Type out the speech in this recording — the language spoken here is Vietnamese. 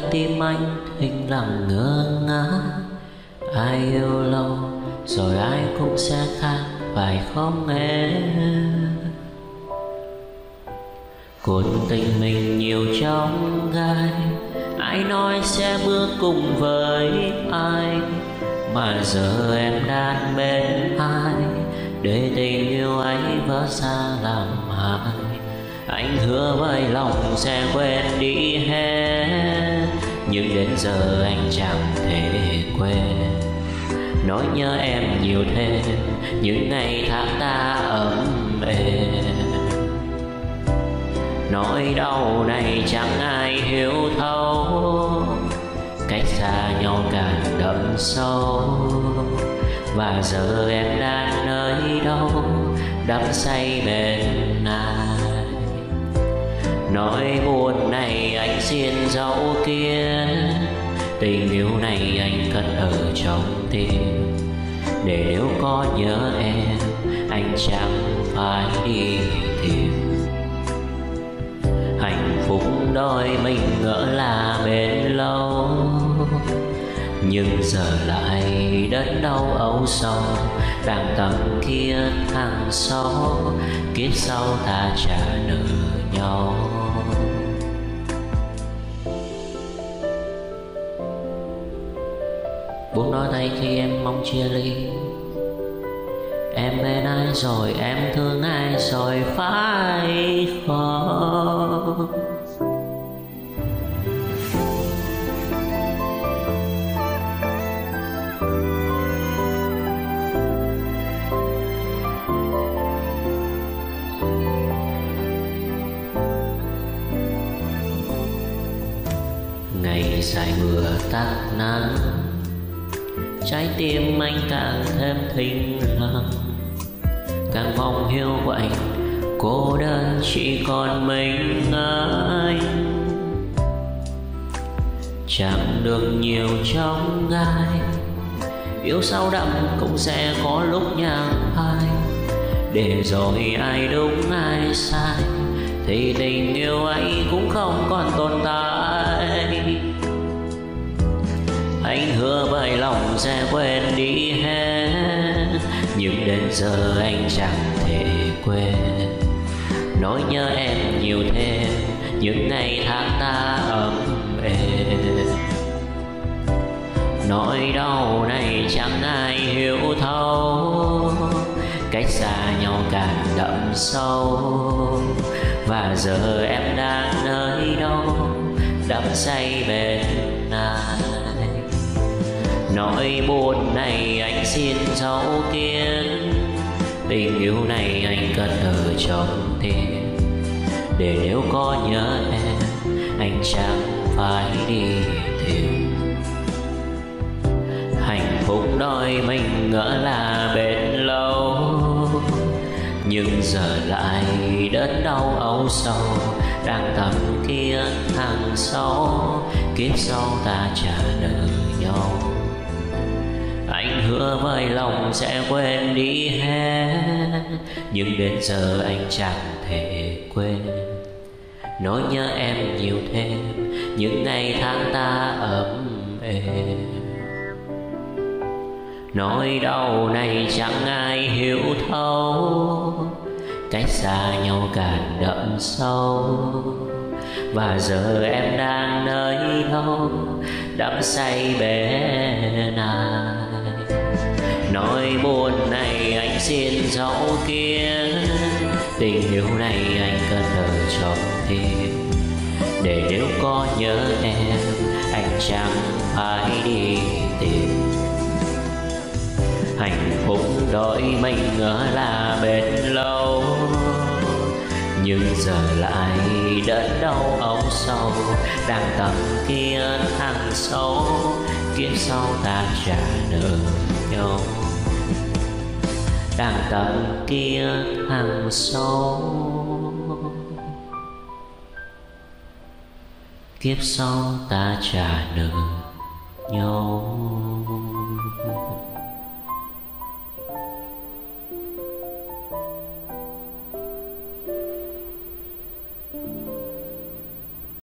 tim anh thinh lặng ngơ ngác. Ai yêu lâu rồi ai cũng sẽ khác, phải không em? Cuộc tình mình nhiều chông gai, ai nói sẽ bước cùng với ai, mà giờ em đang bên ai, để tình yêu ấy vỡ ra làm hại. Anh hứa với lòng sẽ quên đi hết, nhưng đến giờ anh chẳng thể quên. Nỗi nhớ em nhiều thêm, những ngày tháng ta ấm êm. Nỗi đau này chẳng ai hiểu thấu, cách xa nhau càng đậm sâu. Và giờ em đang nơi đâu, đắm say bên ai. Nỗi buồn này anh xin dẫu kia, tình yêu này anh cất ở trong tim, để nếu có nhớ em, anh chẳng phải đi tìm. Hạnh phúc đôi mình ngỡ là bền lâu, nhưng giờ lại đến đâu âu sầu. Đang tầm kia thằng sâu, kiếp sau ta trả nợ nhau. Buông đôi tay khi em mong chia ly. Em bên ai rồi, em thương ai rồi, phải không? Ngày dài mưa tắt nắng, trái tim anh càng thêm thinh lặng, càng mong hiu quạnh cô đơn chỉ còn mình anh. Chẳng được nhiều trong gai, yêu sâu đậm cũng sẽ có lúc nhạt phai. Để rồi ai đúng ai sai, thì tình yêu ấy cũng không còn tồn tại. Anh hứa với lòng sẽ quên đi hết, nhưng đến giờ anh chẳng thể quên. Nỗi nhớ em nhiều thêm, những ngày tháng ta ấm êm. Nỗi đau này chẳng ai hiểu thấu, cách xa nhau càng đậm sâu. Và giờ em đang nơi đâu, đắm say bên ai. Nỗi buồn này anh xin dẫu kiến, tình yêu này anh cất ở trong tim, để nếu có nhớ em, anh chẳng phải đi tìm. Hạnh phúc đôi mình ngỡ là bền lâu, nhưng giờ lại đớn đau âu sầu. Đang tầm kia thằng sâu, kiếp sau ta trả nợ nhau. Anh hứa với lòng sẽ quên đi hết, nhưng đến giờ anh chẳng thể quên. Nỗi nhớ em nhiều thêm, những ngày tháng ta ấm êm. Nỗi đau này chẳng ai hiểu thấu, cách xa nhau càng đậm sâu. Và giờ em đang nơi đâu, đắm say bên ai. Nỗi buồn này anh xin dẫu kiến, tình yêu này anh cất ở trong tim, để nếu có nhớ em, anh chẳng phải đi tìm. Hạnh phúc đôi mình ngỡ là bền lâu, nhưng giờ lại đớn đau âu sầu. Đang tầm kia thằng sâu, kiếp sau ta trả nợ nhau. Đang tầm kia thằng sâu, kiếp sau ta trả nợ nhau.